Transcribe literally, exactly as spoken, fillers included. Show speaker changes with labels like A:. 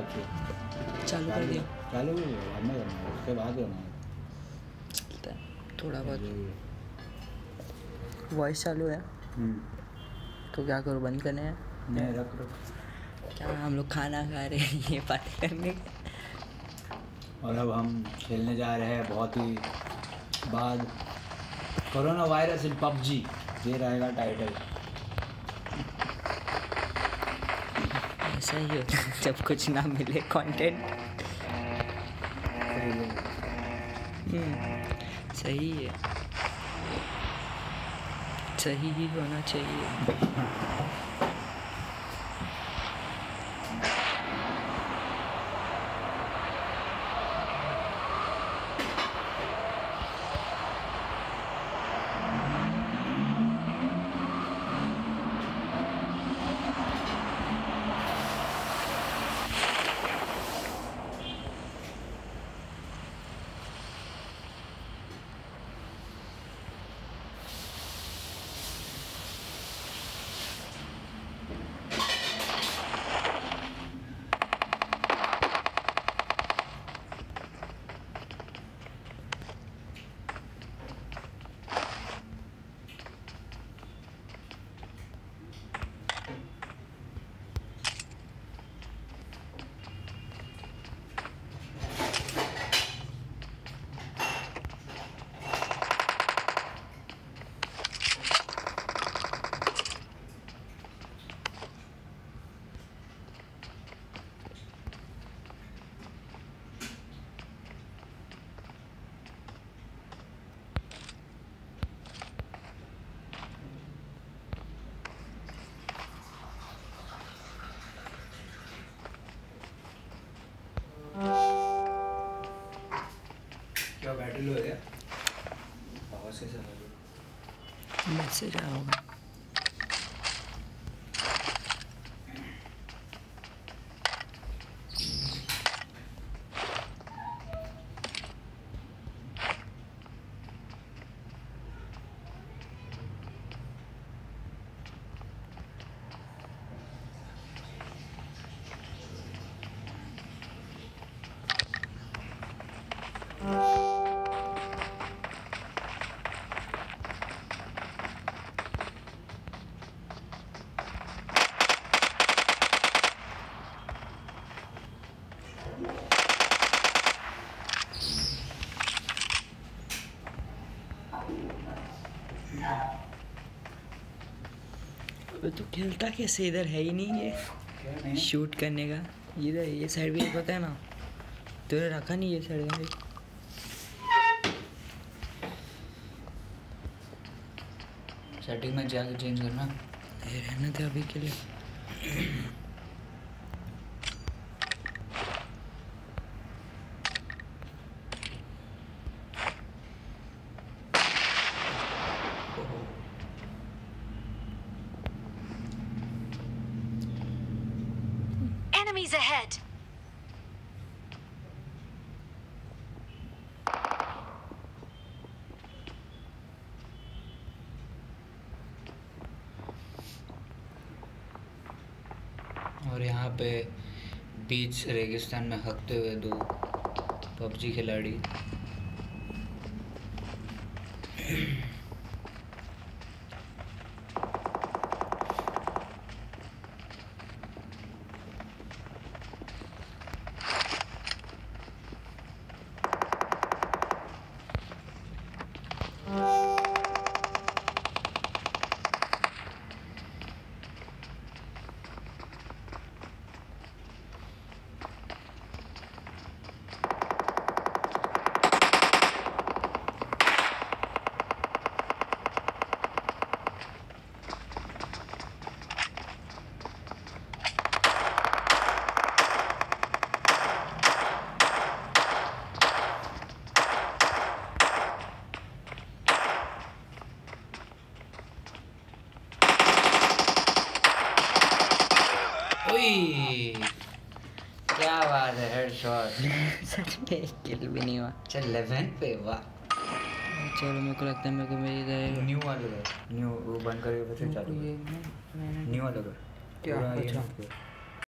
A: चाहिए।
B: चालू कर दिया,
A: चालू हमने करना है, उसके बाद करना है
B: थोड़ा बहुत। वॉइस चालू है तो क्या करूँ, बंद करने हैं?
A: नहीं, रख रख।
B: क्या हम लोग खाना खा रहे हैं ये बातें करने के।
A: और अब हम खेलने जा रहे हैं बहुत ही बाद कोरोना वायरस इन पबजी, ये रहेगा टाइटल।
B: ऐसा ही होता है जब कुछ ना मिले कंटेंट। सही है, सही ही होना चाहिए।
A: क्या बैटरी लो है? आवाज़ कैसे आ रही है?
B: मैसेज आया होगा। तो खेलता कैसे, इधर है ही नहीं ये शूट करने का। इधर ये साइड भी पता है ना, तो रखा नहीं ये साइड में।
A: सेटिंग में जाके चेंज करना,
B: ये रहने दे अभी के लिए।
C: Enemies ahead.
A: और यहाँ पे बीच रेगिस्तान में हकते हुए दो पबजी खिलाड़ी। क्या बात है, हेडशॉट।
B: सच में एक किल भी नहीं हुआ।
A: चल इलेवन पे, वाह।
B: चलो मेरे को लगता है मेरे को मेरी रहेगा।
A: न्यू वाले न्यू वो बंद करके फिर चालू, न्यू वाला कर।
B: क्या? अच्छा।